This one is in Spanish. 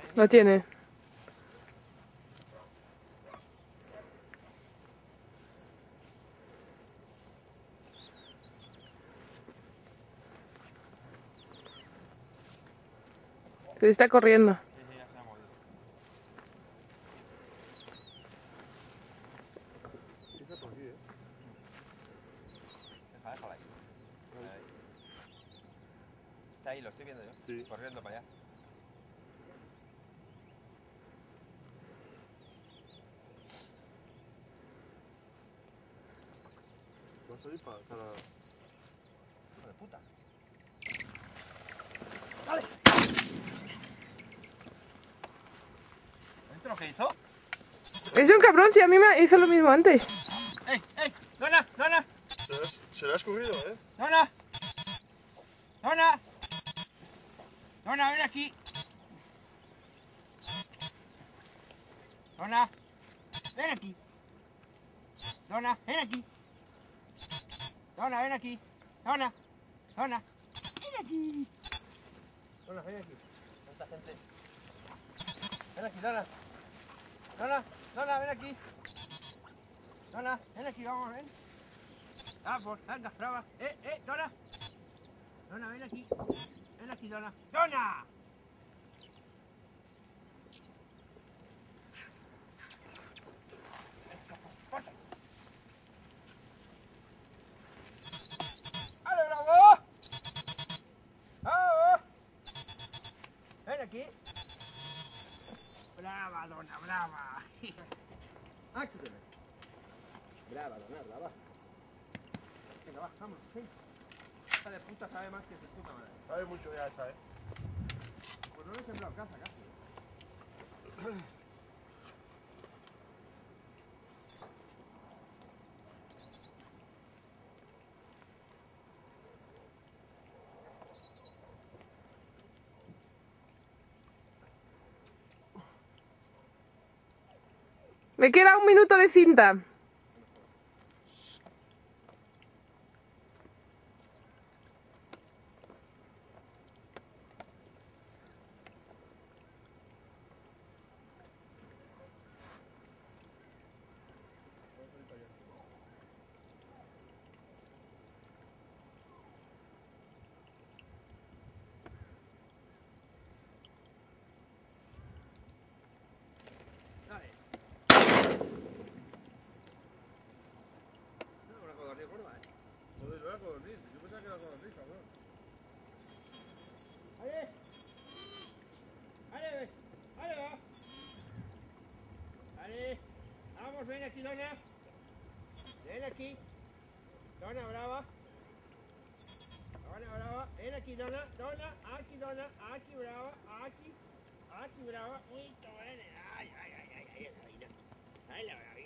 Lo tiene. Se está corriendo. Sí, sí, ya se ha movido. Quizá por aquí, Déjala ahí. Ahí. Está ahí, lo estoy viendo yo. Sí. Corriendo para allá. Vas a ir para... Hijo de puta. ¡Dale! ¿Esto lo que hizo? Es un cabrón, si a mí me hizo lo mismo antes. ¡Ey! ¡Ey! ¡Dona! ¡Dona! Se le ha escurrido, ¿eh? ¡Dona! ¡Dona! ¡Dona, ven aquí! ¡Dona! ¡Ven aquí! ¡Dona, ven aquí! ¡Dona, ven aquí! ¡Dona! ¡Dona! ¡Ven aquí! ¡Dona, ven aquí! ¿Cuánta gente? ¡Ven aquí, Dona! ¡Dona! ¡Dona, ven aquí! ¡Dona, ven aquí, vamos, ven! ¡Vamos, anda, brava! Dona! ¡Dona, ven aquí! ¡Ven aquí, Dona! ¡Dona! ¡Vale, bravo! ¡Bravo! ¡Ven aquí! ¡Brava, Dona, brava! ¡Aquí te ven! ¡Brava, Dona, brava! Venga, va, vámonos, sí. Esta de puta sabe más que tu puta madre. Sabe mucho ya esta, ¿eh? Pues no le he sembrado casa casi. Me queda 1 minuto de cinta. Dale. No, una codorniz gorda, Joder, era codorniz. Yo pensaba que era codorniz, cabrón. ¡Ahí! ¡Ahí! ¡Ahí va! ¡Ahí! ¡Vamos, ven aquí, Dona! ¡Ven aquí! ¡Dona, brava! ¡Dona, brava! ¡Ven aquí, Dona! ¡Dona! ¡Aquí, Dona! ¡Aquí, brava! ¡Aquí! ¡Aquí, brava! ¡Uy, ¡ay, ay, ay, ay! ¡Ahí la bravina! ¡Ahí la bravina!